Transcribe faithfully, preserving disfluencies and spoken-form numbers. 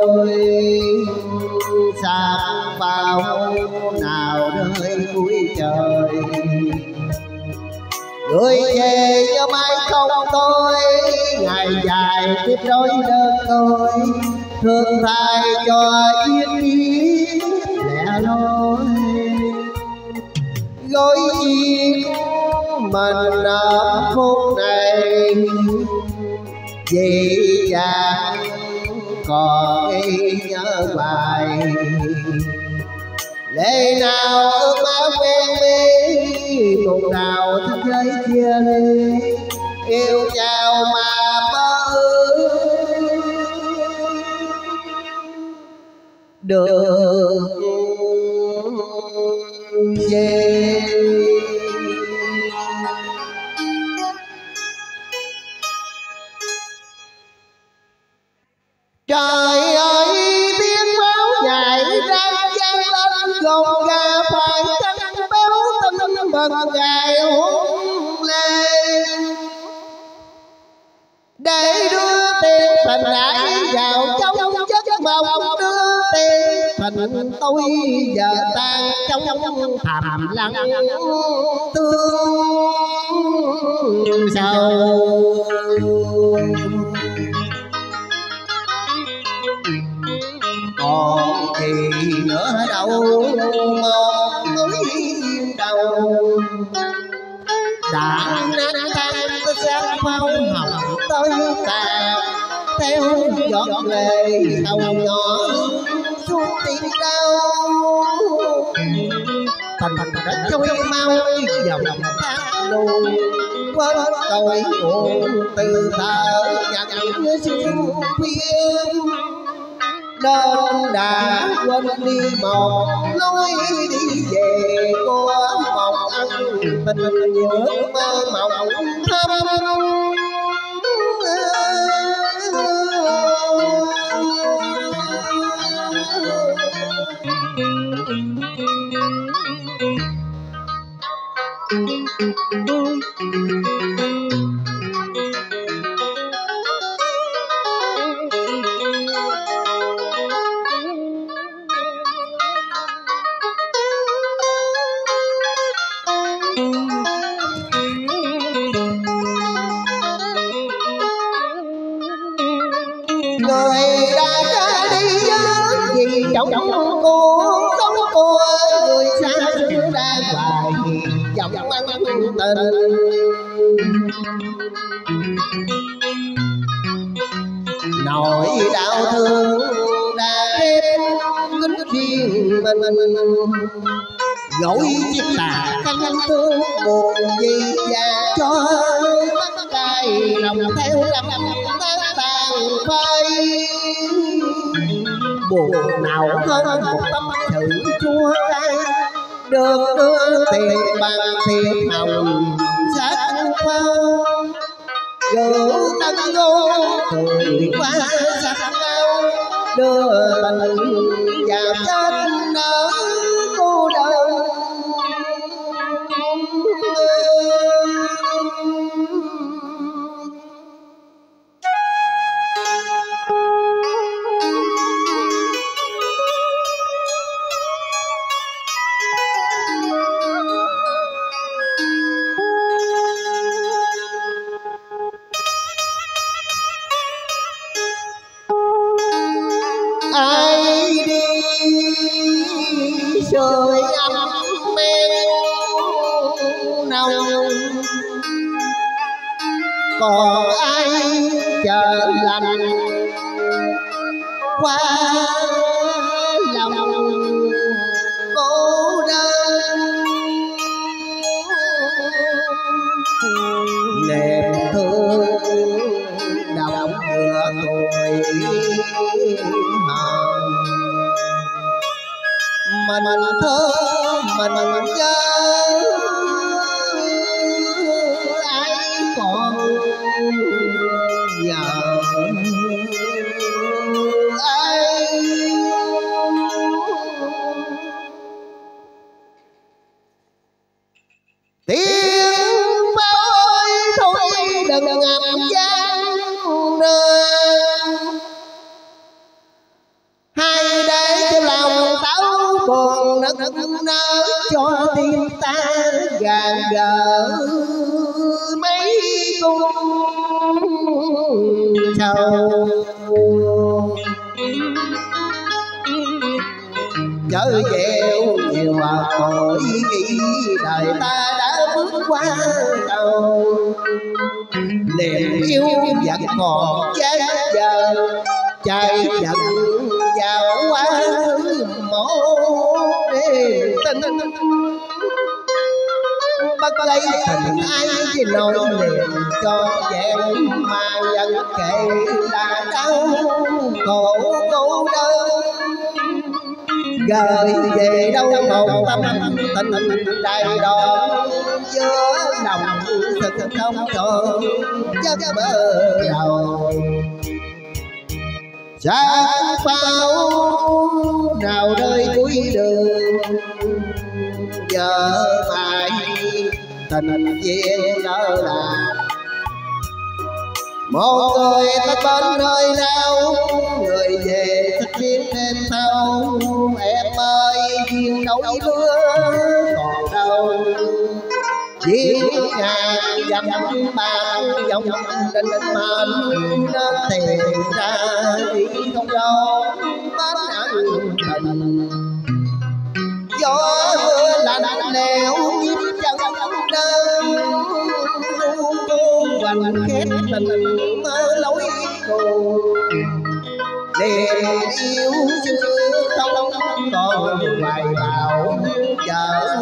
tôi sáng vào nào rơi cuối trời, gửi về cho mái không tôi ngày dài tiếp đôi đơn tôi, thương thay cho yên ý lẻ loi gối chiếc mình ở phút này vì chẳng còn nhớ hoài. Lệ nào ước áo quen mi cùng nào thế giới chia ly, yêu chào mà mơ được về. Trời ơi tiếng máu nhảy đang vang lên gồng gà phải căng béo tinh bần gài hôn lên để đưa tiền thành rải vào trong chất mộng, đưa tiền thành tôi giờ tan trong thầm lặng thương sầu. Còn gì nữa đâu một núi đầu đã nát tan tôi sáng phong hồng tới tàn theo giọt lệ đầu nhỏ xuống tim đau thành thành đất trôi mau dòng thác lùi quên cội buồn từ thở nhận siêu phiên nên đã quên đi một lối đi về của một ân tình những mơ mộng thâm. Người đã ra đi nhớ gì trong cuộc sống của người xa xứ đang hoài dòng ân tình. Nỗi đau thương đã khép kín riêng mình gối chiếc tà canh thương buồn gì và cho mắt cay lòng theo năm tháng tàn phai. Buồn nào hơn một tâm sự chua cay được đưa tiền bằng thiệp hồng sát phao gửi tân ngô cười qua sắc áo đưa tình vào chết nở cô đơn. Ai đi trời ấm men nồng, còn ai chờ lành qua lòng cô đơn. Niềm thương đọng giữa tuổi hờn mình thơ mình nhớ ai còn nhớ ai. Tiếng bao ơi thôi đừng ngậm gian nơi nức nở cho tim ta gàn gỡ mấy cung sầu. Chớ gieo nhiều tội nghĩ đời ta đã bước qua đầu, niềm yêu vẫn còn chết giờ chạy dần vào quá một đêm tình. Bất lấy tình ai chỉ nỗi niềm cho vẹn mà vẫn kể là đau khổ cô đơn. Gửi về đâu một tâm tình đầy đòn giữa lòng thực không cho giấc mơ đầu. Sáng pháo nào rơi cuối đường giờ mãi tình duyên lỡ là một người ta bên nơi nào người về thích riêng đêm sau. Em ơi duyên nỗi mưa còn đâu duyên ngàn dặm bàn dòng định mệnh nên tìm ra đi không đâu bán ăn tình. Gió mưa lạnh lẽo nhịp chân đơn ru cô hoành khép tình mơ lối cô. Niềm yêu xưa không còn hoài bão giờ